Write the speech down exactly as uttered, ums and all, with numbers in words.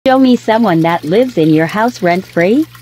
Show me someone that lives in your house rent-free.